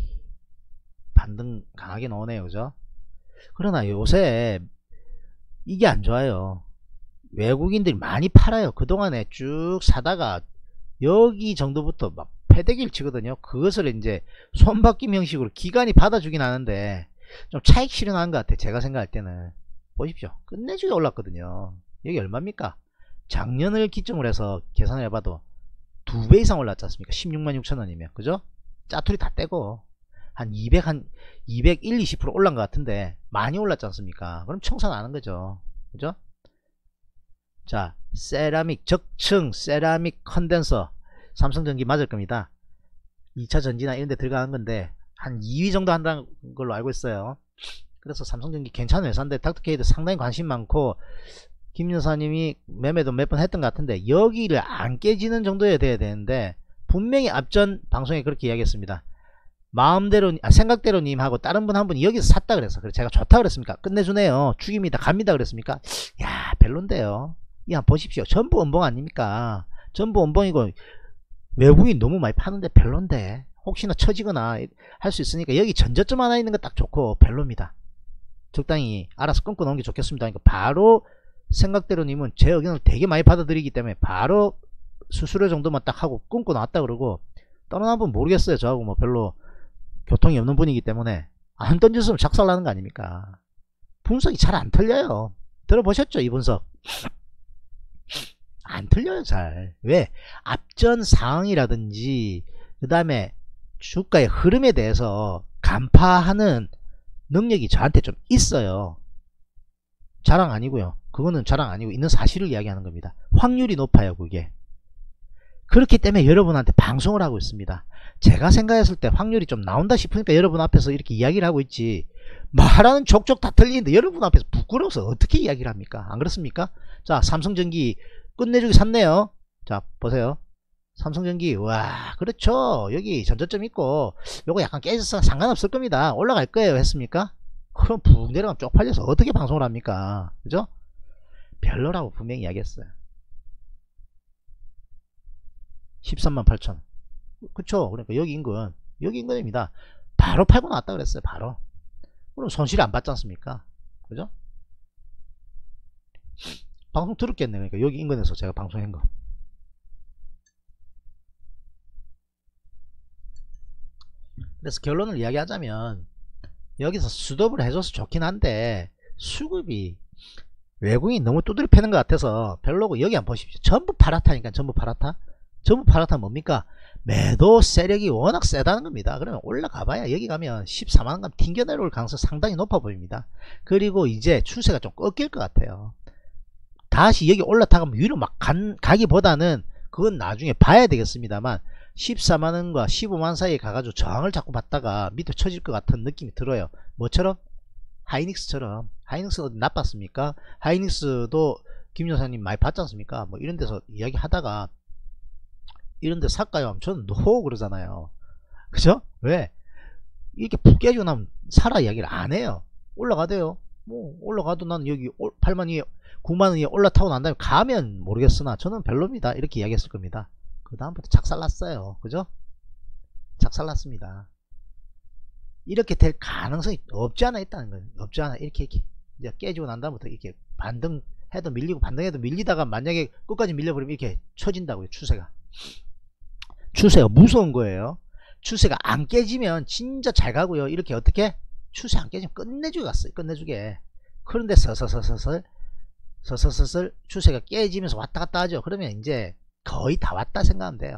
반등 강하게 나오네요, 그죠? 그러나 요새 이게 안 좋아요. 외국인들이 많이 팔아요. 그동안에 쭉 사다가 여기 정도부터 막 패대기를 치거든요. 그것을 이제 손바뀜 형식으로 기관이 받아주긴 하는데 좀 차익 실현하는 것 같아. 제가 생각할 때는 보십시오. 끝내주게 올랐거든요. 여기 얼마입니까? 작년을 기점으로 해서 계산을 해봐도 2배 이상 올랐지 않습니까? 16만 6천 원이면, 그죠? 짜투리 다 떼고 한 200, 20% 올란 것 같은데 많이 올랐지 않습니까? 그럼 청산 안 한 거죠, 그죠? 자, 세라믹 적층 세라믹 컨덴서 삼성전기 맞을 겁니다. 2차 전지나 이런 데 들어가는 건데 한 2위 정도 한다는 걸로 알고 있어요. 그래서 삼성전기 괜찮은 회사인데 닥터케이도 상당히 관심 많고, 김 여사님이 매매도 몇 번 했던 것 같은데 여기를 안 깨지는 정도에 돼야 되는데, 분명히 앞전 방송에 그렇게 이야기했습니다. 마음대로 생각대로 님하고 다른 분 한 분이 여기서 샀다 그래서, 그래 제가 좋다 그랬습니까? 끝내주네요, 죽입니다, 갑니다 그랬습니까? 야, 별론데요. 이 한번 보십시오. 전부 원봉 아닙니까? 전부 원봉이고 외국인 너무 많이 파는데 별론데, 혹시나 처지거나 할 수 있으니까 여기 전저점 하나 있는 거 딱 좋고 별로입니다. 적당히 알아서 끊고 놓은 게 좋겠습니다. 그러니까 바로 생각대로 님은 제 의견을 되게 많이 받아들이기 때문에 바로 수수료 정도만 딱 하고 끊고 나왔다 그러고, 떠나는 분 모르겠어요. 저하고 뭐 별로 교통이 없는 분이기 때문에 안 던졌으면 작살나는 거 아닙니까? 분석이 잘 안 틀려요. 들어보셨죠? 이 분석 안 틀려요 잘. 왜? 앞전 상황이라든지 그 다음에 주가의 흐름에 대해서 간파하는 능력이 저한테 좀 있어요. 자랑 아니고요. 그거는 자랑 아니고 있는 사실을 이야기하는 겁니다. 확률이 높아요 그게. 그렇기 때문에 여러분한테 방송을 하고 있습니다. 제가 생각했을 때 확률이 좀 나온다 싶으니까 여러분 앞에서 이렇게 이야기를 하고 있지, 말하는 족족 다 틀리는데 여러분 앞에서 부끄러워서 어떻게 이야기를 합니까? 안 그렇습니까? 자, 삼성전기 끝내주기 샀네요. 자, 보세요. 삼성전기, 와, 그렇죠. 여기 전저점 있고 요거 약간 깨져서 상관없을 겁니다. 올라갈 거예요 했습니까? 그럼 푹 내려가면 쪽팔려서 어떻게 방송을 합니까? 그죠? 별로라고 분명히 이야기했어요. 13만 8천. 그쵸? 그러니까 여기 인근입니다. 바로 팔고 나왔다 그랬어요. 바로. 그럼 손실이 안 받지 않습니까? 그죠? 방송 들었겠네. 그러니까 여기 인근에서 제가 방송한 거. 그래서 결론을 이야기하자면 여기서 스톱을 해줘서 좋긴 한데 수급이 외국인이 너무 두드려 패는 것 같아서 별로고, 여기 한번 보십시오. 전부 파랗다니까. 전부 파랗다. 전부 파랗다 뭡니까? 매도 세력이 워낙 세다는 겁니다. 그러면 올라가 봐야 여기 가면 14만원 가면 튕겨 내려올 가능성이 상당히 높아 보입니다. 그리고 이제 추세가 좀 꺾일 것 같아요. 다시 여기 올라타가면 위로 막 가기보다는 그건 나중에 봐야 되겠습니다만, 14만원과 15만원 사이에 가가지고 저항을 자꾸 받다가 밑으로 쳐질 것 같은 느낌이 들어요. 뭐처럼? 하이닉스처럼. 하이닉스가 어디 나빴습니까? 하이닉스도 김 여사님 많이 봤지 않습니까? 뭐 이런 데서 이야기 하다가 이런 데 살까요? 하면 저는 노 그러잖아요. 그죠? 왜? 이렇게 푹 깨지고 나면 사라 이야기를 안 해요. 올라가대요. 뭐 올라가도 난 여기 8만 위에 9만원 위에 올라타고 난 다음에 가면 모르겠으나 저는 별로입니다. 이렇게 이야기했을 겁니다. 그 다음부터 작살났어요. 그죠? 작살났습니다. 이렇게 될 가능성이 없지 않아 있다는 거예요. 없지 않아. 이렇게 이제 깨지고 난 다음부터 이렇게 반등해도 밀리고 반등해도 밀리다가 만약에 끝까지 밀려버리면 이렇게 쳐진다고요. 추세가 무서운 거예요. 추세가 안 깨지면 진짜 잘 가고요. 이렇게 어떻게 추세 안 깨지면 끝내주게 갔어요. 끝내주게. 그런데 서서서서 추세가 깨지면서 왔다 갔다 하죠. 그러면 이제 거의 다 왔다 생각하면 돼요.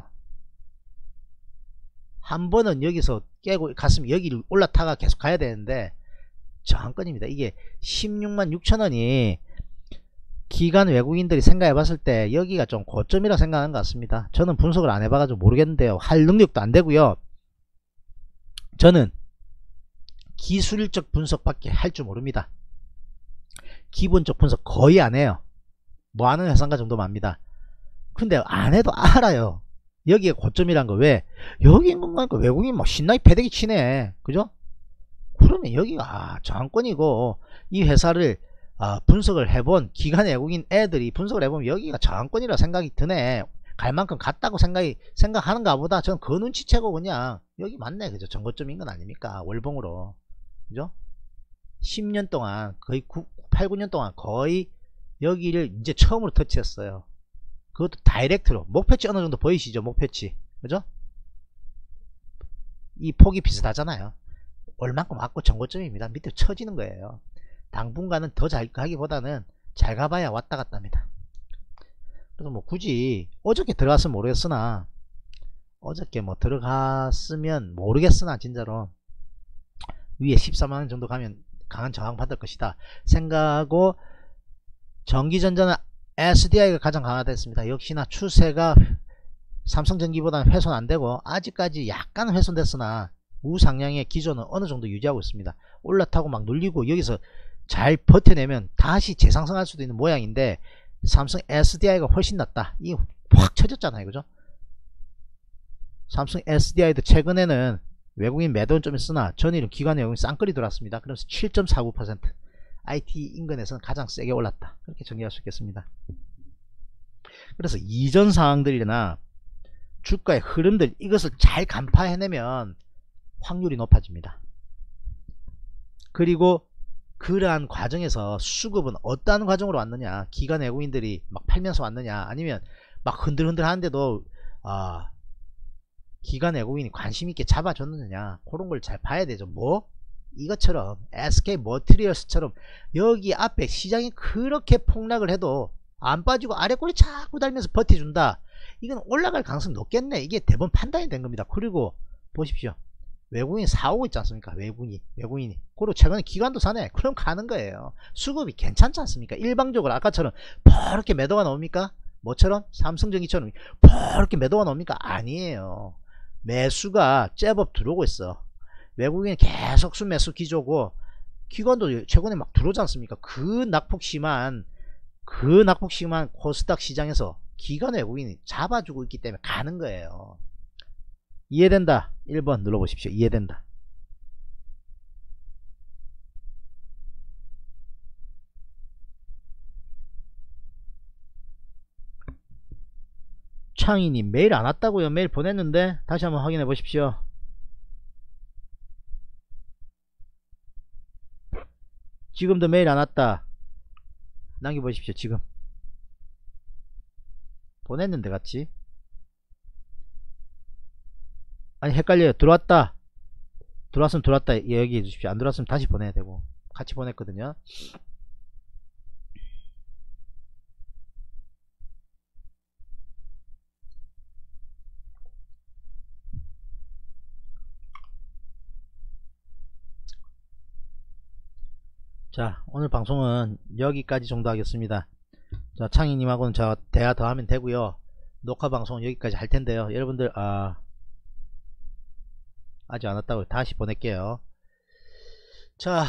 한 번은 여기서 깨고 갔으면 여기를 올라타가 계속 가야 되는데 저항권입니다. 이게 16만 6천원이 기관 외국인들이 생각해 봤을 때 여기가 좀 고점이라 생각하는 것 같습니다. 저는 분석을 안 해봐가지고 모르겠는데요. 할 능력도 안 되고요. 저는 기술적 분석밖에 할 줄 모릅니다. 기본적 분석 거의 안 해요. 뭐 하는 회사인가 정도만 합니다. 근데 안 해도 알아요. 여기에 고점이란 거. 왜? 여기 있는 거니까 외국인 막 신나게 패대기 치네. 그죠? 그러면 여기가 저항권이고 이 회사를 분석을 해본 기관 외국인 애들이 분석을 해보면 여기가 저항권이라 생각이 드네. 갈 만큼 갔다고 생각하는가 보다. 저는 그 눈치채고 그냥 여기 맞네. 그죠? 정고점인 건 아닙니까? 월봉으로. 그죠? 10년 동안 거의 8, 9년 동안 거의 여기를 이제 처음으로 터치했어요. 그것도 다이렉트로. 목표치 어느 정도 보이시죠? 목표치. 그죠? 이 폭이 비슷하잖아요. 얼만큼 왔고 정고점입니다. 밑에 쳐지는 거예요. 당분간은 더 잘 가기보다는 잘 가봐야 왔다 갔다 합니다. 그래서 뭐 굳이 어저께 들어갔으면 모르겠으나 어저께 뭐 들어갔으면 모르겠으나 진짜로 위에 14만원 정도 가면 강한 저항 받을 것이다 생각하고 전기전자는 SDI가 가장 강화됐습니다. 역시나 추세가 삼성전기보다는 훼손 안되고 아직까지 약간 훼손됐으나 우상향의 기조는 어느 정도 유지하고 있습니다. 올라타고 막 눌리고 여기서 잘 버텨내면 다시 재상승할 수도 있는 모양인데 삼성 SDI가 훨씬 낫다. 이게 확 쳐졌잖아요. 그죠? 삼성 SDI도 최근에는 외국인 매도는 좀 있으나 전일은 기관 외국인 쌍끌이 들어왔습니다. 그래서 7.49% IT 인근에서는 가장 세게 올랐다. 그렇게 정리할 수 있겠습니다. 그래서 이전 상황들이나 주가의 흐름들 이것을 잘 간파해내면 확률이 높아집니다. 그리고 그러한 과정에서 수급은 어떠한 과정으로 왔느냐, 기관 외국인들이 막 팔면서 왔느냐, 아니면 막 흔들흔들 하는데도 기관 외국인이 관심있게 잡아줬느냐, 그런 걸 잘 봐야 되죠. 뭐 이것처럼 SK 머티리얼스처럼 여기 앞에 시장이 그렇게 폭락을 해도 안 빠지고 아래 꼬리 자꾸 달면서 버텨준다. 이건 올라갈 가능성이 높겠네. 이게 대부분 판단이 된 겁니다. 그리고 보십시오. 외국인이 사오고 있지 않습니까? 외국인이. 그리고 최근에 기관도 사네. 그럼 가는 거예요. 수급이 괜찮지 않습니까? 일방적으로 아까처럼 이렇게 매도가 나옵니까? 뭐처럼? 삼성전기처럼 이렇게 매도가 나옵니까? 아니에요. 매수가 제법 들어오고 있어. 외국인은 계속 순매수 기조고 기관도 최근에 막 들어오지 않습니까? 그 낙폭 심한 코스닥 시장에서 기관 외국인이 잡아주고 있기 때문에 가는 거예요. 이해된다? 1번 눌러보십시오. 이해된다. 창희님 메일 안 왔다고요? 메일 보냈는데 다시 한번 확인해 보십시오. 지금도 메일 안 왔다. 남겨보십시오. 지금 보냈는데 같이. 아니 헷갈려요. 들어왔다. 들어왔으면 들어왔다 얘기해 주십시오. 안 들어왔으면 다시 보내야 되고. 같이 보냈거든요. 자, 오늘 방송은 여기까지 정도 하겠습니다. 자, 창희님하고는 제가 대화 더 하면 되고요. 녹화 방송은 여기까지 할 텐데요. 여러분들 아직 안 왔다고. 다시 보낼게요. 자,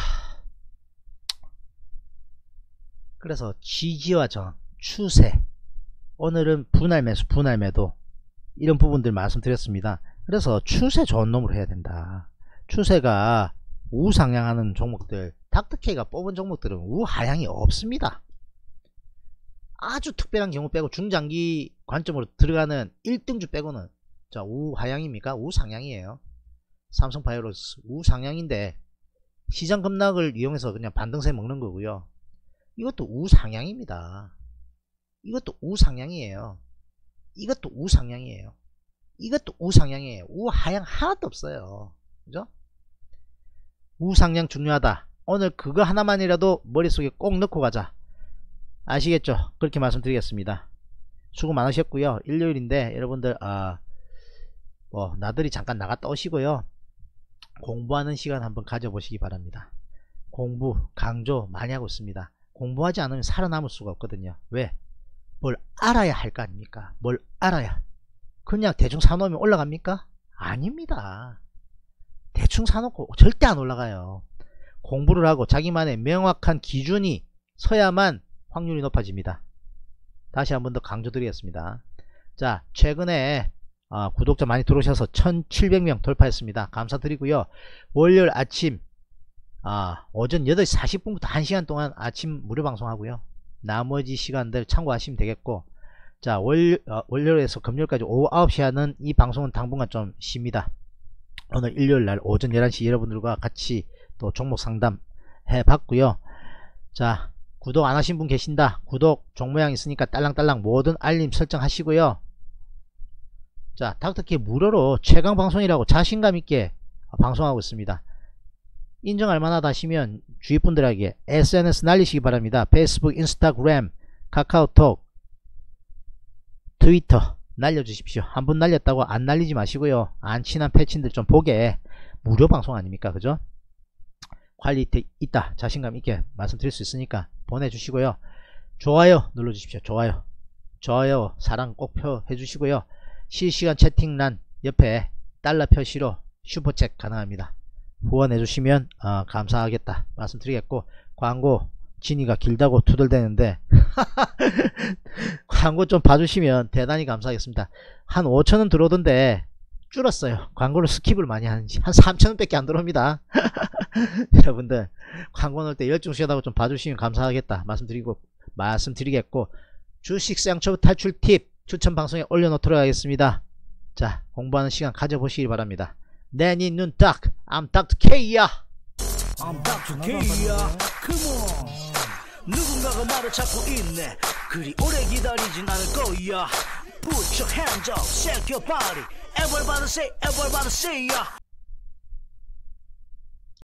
그래서 지지와 저항, 추세, 오늘은 분할 매수, 분할 매도, 이런 부분들 말씀드렸습니다. 그래서 추세 좋은 놈으로 해야 된다. 추세가 우상향하는 종목들, 닥터케이가 뽑은 종목들은 우하향이 없습니다. 아주 특별한 경우 빼고 중장기 관점으로 들어가는 1등주 빼고는 자, 우하향입니까? 우상향이에요. 삼성바이오로스 우상향인데 시장 급락을 이용해서 그냥 반등세 먹는 거고요. 이것도 우상향입니다. 이것도 우상향이에요. 이것도 우상향이에요. 이것도 우상향이에요. 우하향 하나도 없어요. 그죠? 우상향 중요하다. 오늘 그거 하나만이라도 머릿속에 꼭 넣고 가자. 아시겠죠? 그렇게 말씀드리겠습니다. 수고 많으셨고요. 일요일인데 여러분들 나들이 잠깐 나갔다 오시고요. 공부하는 시간 한번 가져보시기 바랍니다. 공부 강조 많이 하고 있습니다. 공부하지 않으면 살아남을 수가 없거든요. 왜? 뭘 알아야 할 거 아닙니까? 뭘 알아야. 그냥 대충 사놓으면 올라갑니까? 아닙니다. 대충 사놓고 절대 안 올라가요. 공부를 하고 자기만의 명확한 기준이 서야만 확률이 높아집니다. 다시 한 번 더 강조드리겠습니다. 자, 최근에 구독자 많이 들어오셔서 1700명 돌파했습니다. 감사드리고요. 월요일 아침 오전 8시 40분부터 1시간 동안 아침 무료 방송하고요. 나머지 시간들 참고하시면 되겠고, 자, 월요일에서 금요일까지 오후 9시 하는 이 방송은 당분간 좀 쉽니다. 오늘 일요일날 오전 11시 여러분들과 같이 또 종목 상담 해봤고요. 자, 구독 안 하신 분 계신다. 구독 종모양 있으니까 딸랑딸랑 모든 알림 설정하시고요. 자, 닥터케이 무료로 최강 방송이라고 자신감 있게 방송하고 있습니다. 인정할 만하다 하시면 주위 분들에게 SNS 날리시기 바랍니다. 페이스북, 인스타그램, 카카오톡, 트위터 날려주십시오. 한 번 날렸다고 안 날리지 마시고요. 안 친한 패친들 좀 보게. 무료 방송 아닙니까? 그죠? 퀄리티 있다, 자신감 있게 말씀드릴 수 있으니까 보내주시고요. 좋아요 눌러주십시오. 좋아요 사랑 꼭 표해주시고요. 실시간 채팅란 옆에 달러 표시로 슈퍼챗 가능합니다. 후원해주시면 감사하겠다 말씀드리겠고, 광고 진이가 길다고 투덜대는데 광고 좀 봐주시면 대단히 감사하겠습니다. 한 5,000원 들어오던데 줄었어요. 광고를 스킵을 많이 하는지 한 3,000원 밖에 안 들어옵니다. 여러분들 광고 넣을 때 열중시하다고 좀 봐주시면 감사하겠다 말씀드리겠고, 주식 쌍초 탈출 팁 추천 방송에 올려놓도록 하겠습니다. 자, 공부하는 시간 가져보시기 바랍니다. 내 눈 딱 I'm Dr. K야. I'm Dr. K야. Come on. 누군가가 나를 찾고 있네. 그리 오래 기다리진 않을 거야. Put your hands up, shake your body. Everybody say, everybody say, yeah.